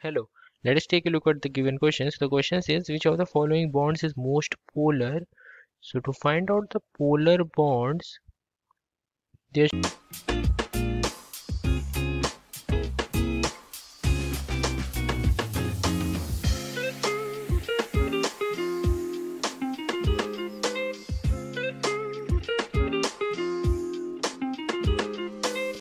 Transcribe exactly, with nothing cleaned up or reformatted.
Hello, let us take a look at the given questions. The question says which of the following bonds is most polar? So to find out the polar bonds, there